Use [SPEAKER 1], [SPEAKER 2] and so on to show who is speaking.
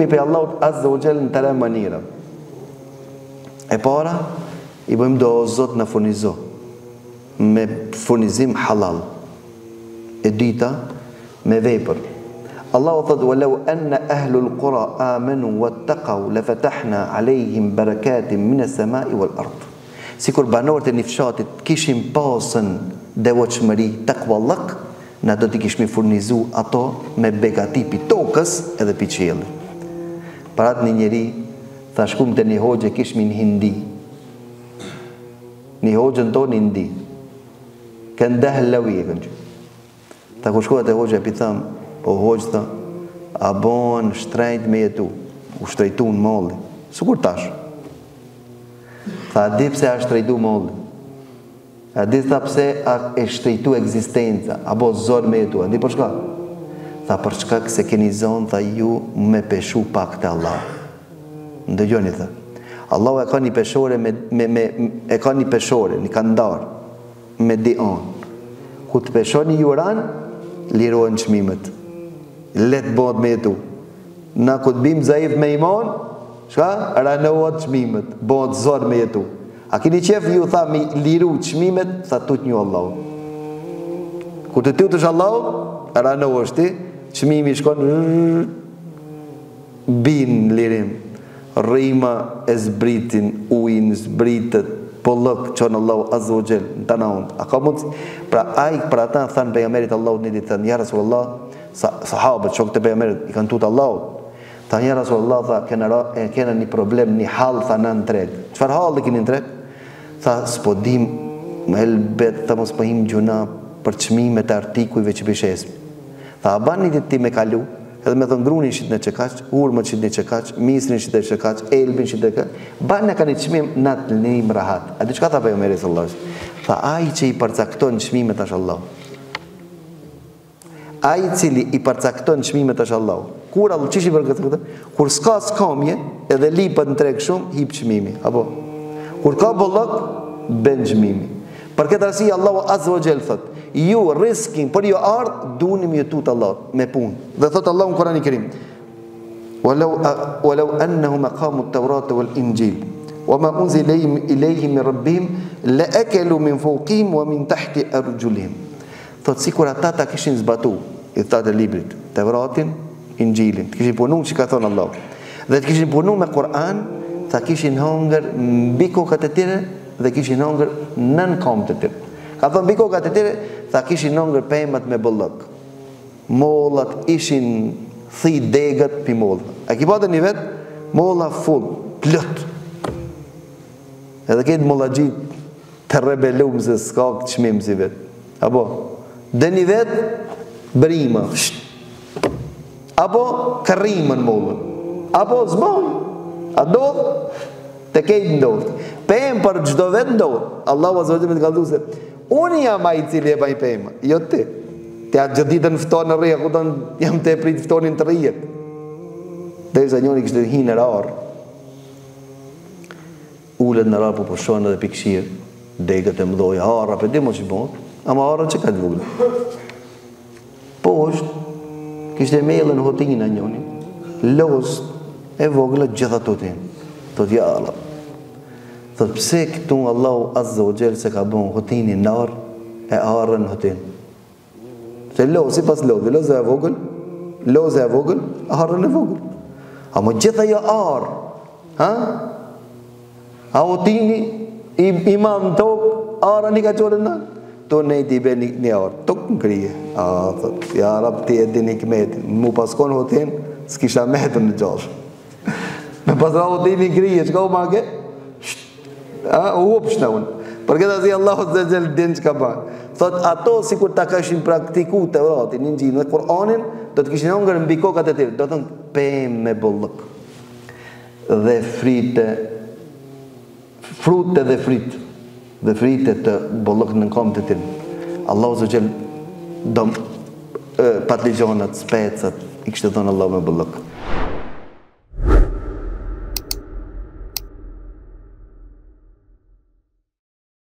[SPEAKER 1] kërkojmë pe Allahut Azza wa Jall në të mënyra. E para, i bëjmë do o Zot në furnizo me furnizim halal. E dyta, me vepër. Allahu thot walau anna ahlul qura amanu wattaqu lafatahna alayhim barakatin minas samai wal ard. Sikur banorët e një fshatit kishin pasën devotshmëri, takvallak, na do t'i kishmi furnizu ato me begati pi tokës edhe pi qiellit. Parat një njeri tha shkum të një hoxhe kishmi një hindi. Një hoxhën tonë hindi. Kanë dahë lawi e kanë që. Ta ku shkohet e hoxhe pi thamë, po hoxhë tha, a bon shtrejt me jetu, u shtrejtu në molli. Sukur tash. Tha, a di pse a shtrejtu molli. A di tha pse a e shtrejtu ekzistenca, a bo zor me jetu. A di për shka? Tha, për shka këse keni zonë, tha ju me peshu pak të Allah. Ndëgjoni, tha. Allah e ka një peshore, e ka një peshore, një kandar, me di anë. Ku të peshoni ju ranë, lirohen çmimet. Let bëhet me jetu. Na ku të bim zaif me iman, shka? Ranohet çmimet, bëhet zor me jetu. A keni qef ju tha me liru çmimet, tha tut një Allah. Ku të tutësh Allah, ranohesh ti, çmimi shkon bin lirim. Rrima e zbritin, ujin zbritet, po lëk qënë Allahu Azza wa Jall në të naun. A ka mundë? Pra ajk për ata thanë pejgamberit Allahu një ditë, thënë, ja Rasulullah, sahabët, shok të pejgamberit, i kanë tutë Allahu. Thënë, ja Rasulullah, tha, kena një problem, një halë, tha në tregë. Qëfar halë dhe kini në tregë? Tha, s'po dim, më helbet, tha, mos pëhim gjuna për çmimet e artikujve që pishesim. Tha, a ban një ditë ti me kalu, edhe me thënë grunin shqit në qekaq, urmët shqit në qekaq, misrin shqit në qekaq, elbin shqit në qekaq, banë në ka një qmim në të një rahat. A di qka tha pejgamberi sallallahu alaihi wasallam? Tha, ai që i përcakton qmimet është Allah. Ai cili i përcakton qmimet është Allah. Kur Allah, qish i përcakton? Kur s'ka skamje, edhe lipët në treg shumë, hip qmimi. Apo? Kur ka bollok, ben qmimi. Për këtë arsi, Allahu Azza wa Jall thot, ju riskin, për ju ardhë, dunim ju tutë Allah, me punë. Dhe thot Allah në Kurani Kerim, walau annahum aqamu at-taurata wal injil, wa ma unzila ilayhim min rabbihim, la akalu min fawqihim wa min tahti arjulihim. Thot sikur ata ta kishin zbatu, i thatë librit, Tevratin, Injilin, të kishin punu që ka thonë Allah. Dhe të kishin punu me Kur'an, ta kishin hongër mbi kokat e tyre dhe kishin hongër nën këmbët e tyre. Ka thonë mbi kokat e tyre, tha kishin hongër pemat me bollok. Mollat ishin thi degët pi mollë. A ki patë një vetë? Molla full, plot. Edhe këtë mollagjit të rebelum se s'ka këtë çmim si vetë. Apo? Dhe një vetë, brima. Apo kërrimën mollën. Apo zboj. A dodhë? Të kejtë ndodhë. Pemë për gjdo vetë ndodhë. Allahu Azza wa Jalla me të kaldu se unë jam ai cili e baj pemë. Jo ti. Te atë gjithë ditën ftonë në rrje, ku jam të e pritë ftonin të rrje. Dhe i zanjoni kështë dhe hinë në rarë. Ullet në rarë po përshonë dhe pikëshirë. Degët e mdoj, harra për di mo që bëndë. Ama harra që ka të vullë. Po është, kështë e melën hotinë a njoni. Losë e voglët gjitha të tinë. Thot ja Allah. Thot pse këtu Allahu Azza wa Jall se ka bon hotini në arë e arën në hotinë. Se lozë, si pas lozë, lozë e vogël, arën e vogël. A më gjitha jo arë, ha? A hotini i madhë në tokë, arën i ka qore në? To ne i be një arë, tokë në krije. A, thot, ja rap ti e di një këmetin, mu paskon hotinë, s'kisha metër në gjashë. Me pasra hotini krije, që ka u make? U upsh në unë. Për këtë azi Allahu Azza wa Jall din që ka banë. Thot ato si kur ta kashin praktiku të vratin, Injilin dhe Kur'anin, do të kishin hongër mbi kokat e tjerë. Do të thënë pemë me bollëk. Dhe frite, frute dhe fritë. Dhe frite të bollëk në këmbët e tjerë. Allahu Azza wa Jall patligjonat, specat, i kështë të thonë Allah me bollëk.